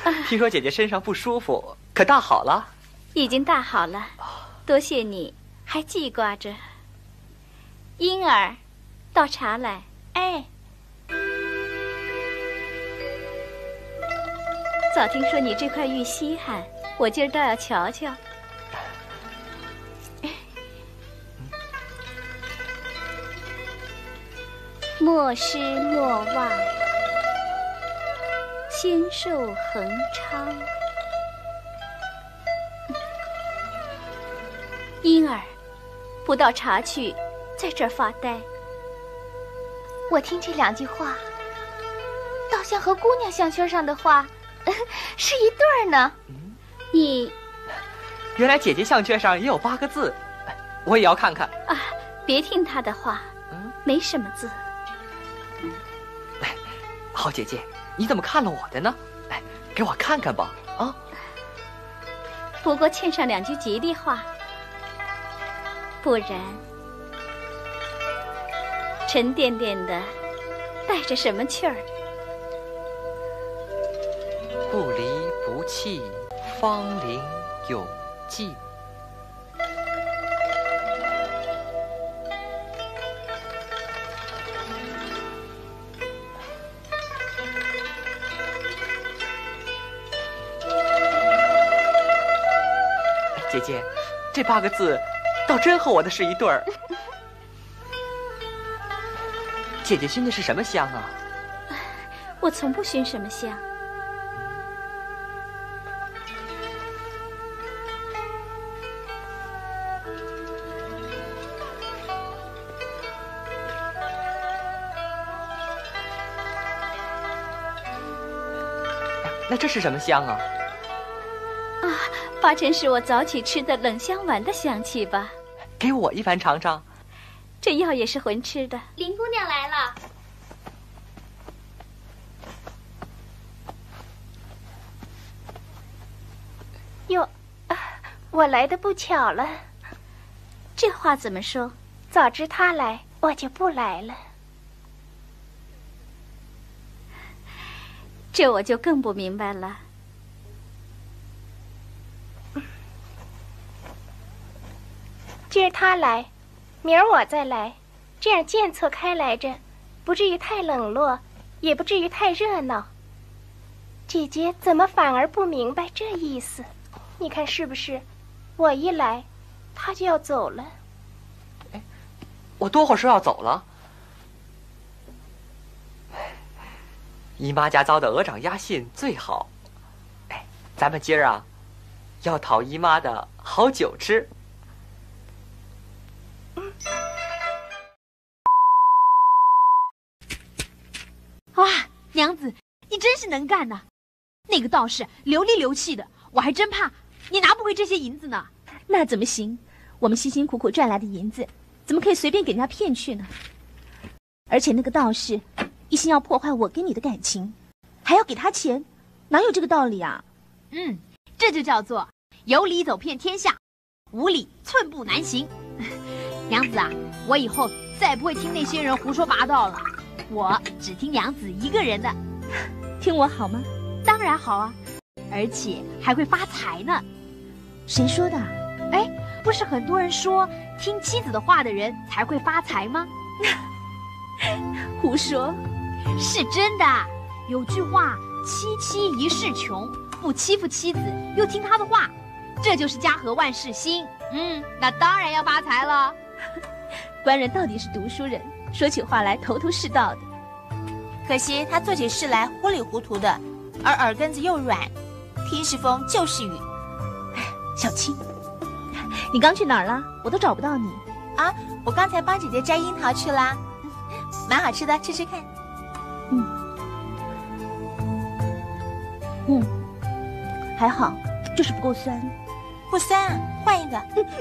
听说姐姐身上不舒服，可大好了？ 已经大好了，多谢你还记挂着。婴儿，倒茶来。 哎， 早听说你这块玉稀罕，我今儿倒要瞧瞧。莫失莫忘，仙寿恒昌。婴儿，不倒茶去，在这儿发呆。 我听这两句话，倒像和姑娘项圈上的话是一对儿呢。 你， 原来姐姐项圈上也有8个字，我也要看看。 啊，别听她的话，没什么字。 好姐姐，你怎么看了我的呢？哎，给我看看吧，啊！ 不过欠上2句吉利话，不然沉甸甸的，带着什么趣儿？ 不离不弃，芳龄永继。姐姐，这8个字倒真和我的是一对儿。姐姐熏的是什么香啊？ 我从不熏什么香。 那这是什么香啊？ 八成是我早起吃的冷香丸的香气吧。 给我一盘尝尝。 这药也是混吃的。 林姑娘来了。哟，我来的不巧了。 这话怎么说？ 早知她来，我就不来了。 这我就更不明白了。 今儿她来，明儿我再来，这样间错开来着，不至于太冷落，也不至于太热闹。姐姐怎么反而不明白这意思？你看是不是？我一来，她就要走了。 哎，我多会儿说要走了？姨妈家遭的鹅掌鸭信最好。哎，咱们今儿啊，要讨姨妈的好酒吃。 哇，娘子，你真是能干呐！那个道士流里流气的，我还真怕你拿不回这些银子呢。 那怎么行？我们辛辛苦苦赚来的银子，怎么可以随便给人家骗去呢？而且那个道士一心要破坏我跟你的感情，还要给他钱，哪有这个道理啊？ 这就叫做有理走遍天下，无理寸步难行。娘子啊，我以后再也不会听那些人胡说八道了，我只听娘子一个人的。 听我好吗？ 当然好啊，而且还会发财呢。 谁说的？ 哎，不是很多人说听妻子的话的人才会发财吗？ 胡说， 是真的。有句话，妻妻一世穷，不欺负妻子又听她的话，这就是家和万事兴。那当然要发财了。 官人到底是读书人，说起话来头头是道的。 可惜他做起事来糊里糊涂的，而耳根子又软，听是风就是雨。 小青，你刚去哪儿了？我都找不到你啊！我刚才帮姐姐摘樱桃去啦，蛮好吃的，吃吃看。 还好，就是不够酸。 不酸啊，换一个。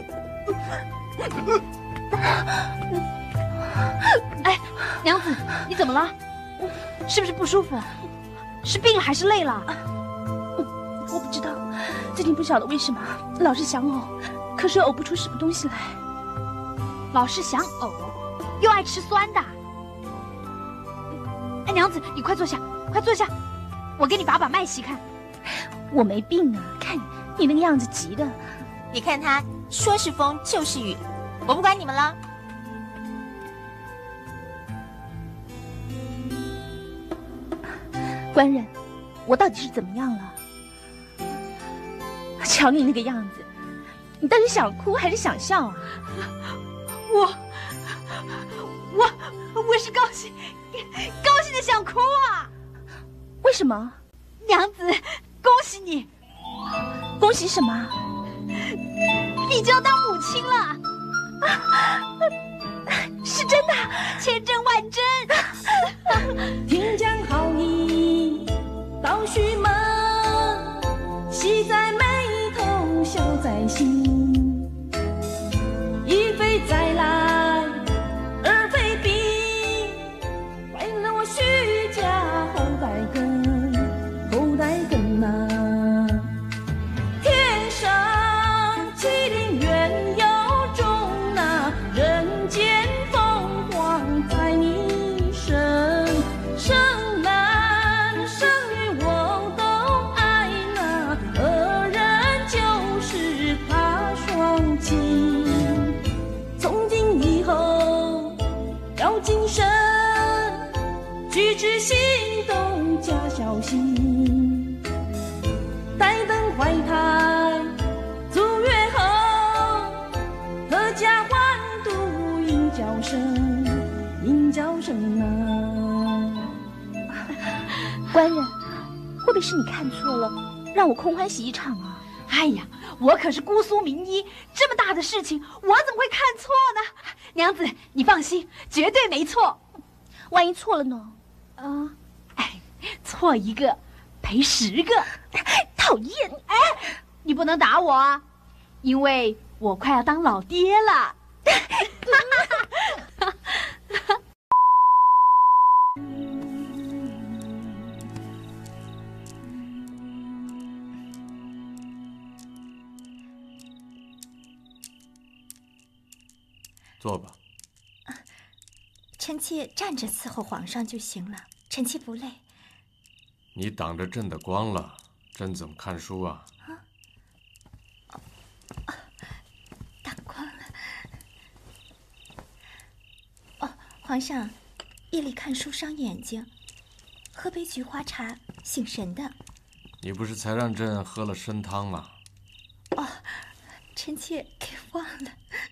哎，娘子，你怎么了？是不是不舒服？是病了还是累了？ 我不知道，最近不晓得为什么老是想呕，可是呕不出什么东西来。 老是想呕，又爱吃酸的。哎，娘子，你快坐下，快坐下，我给你把脉细看。 我没病啊，看你那个样子急的。 你看他说是风就是雨，我不管你们了。 官人，我到底是怎么样了？瞧你那个样子，你到底想哭还是想笑啊？ 我是高兴的想哭啊！ 为什么？ 娘子，恭喜你！ 恭喜什么？ 你就要当母亲了！ 是真的， 千真万真。 听将好意到须门，喜在眉头，笑在心。一飞再来，二飞比，为了我徐家后代根啊！天上麒麟远有中啊，人间凤凰在你身，生男生女我都爱啊，二人就是怕双亲。从今以后要谨慎，举止行动加小心，待等怀胎足月后，阖家欢度应叫声啊！ 官人，会不会是你看错了，让我空欢喜一场啊？ 哎呀，我可是姑苏名医，这么大的事情，我怎么会看错呢？娘子，你放心，绝对没错。 万一错了呢？ 错一个赔10个。 讨厌！ 哎，你不能打我啊，因为我快要当老爹了。 坐吧。 臣妾站着伺候皇上就行了，臣妾不累。 你挡着朕的光了，朕怎么看书啊？ 挡光了。哦，皇上，夜里看书伤眼睛，喝杯菊花茶醒神的。 你不是才让朕喝了参汤吗？ 哦，臣妾给忘了。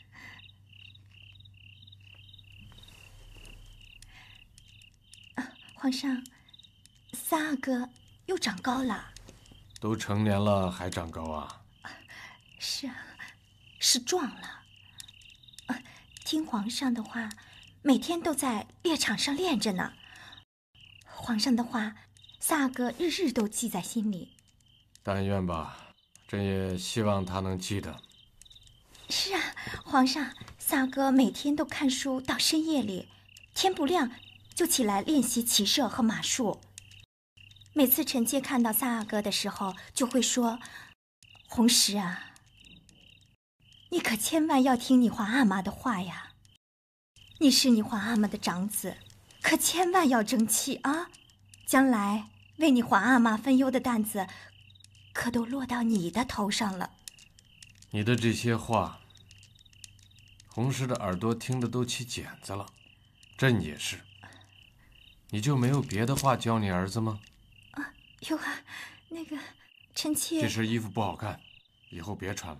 皇上，三阿哥又长高了。 都成年了还长高啊？ 是啊，是壮了。听皇上的话，每天都在猎场上练着呢。皇上的话，三阿哥日日都记在心里。 但愿吧，朕也希望他能记得。 是啊，皇上，三阿哥每天都看书到深夜里，天不亮就起来练习骑射和马术。每次臣妾看到三阿哥的时候，就会说：“红石啊，你可千万要听你皇阿玛的话呀！你是你皇阿玛的长子，可千万要争气啊！将来为你皇阿玛分忧的担子，可都落到你的头上了。” 你的这些话，红石的耳朵听得都起茧子了，朕也是。你就没有别的话教你儿子吗？ 有啊，那个臣妾…… 这身衣服不好看，以后别穿了。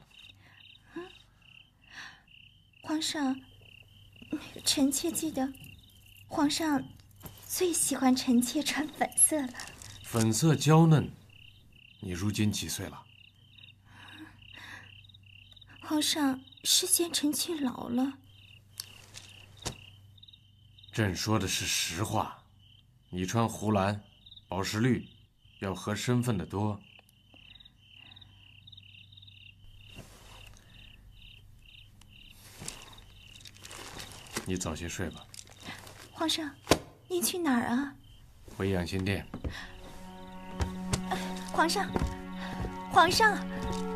皇上，臣妾记得，皇上最喜欢臣妾穿粉色了。 粉色娇嫩，你如今几岁了？ 皇上是嫌臣妾老了。 朕说的是实话，你穿湖蓝、宝石绿，要合身份的多。你早些睡吧。 皇上，您去哪儿啊？ 回养心殿。 皇上，皇上，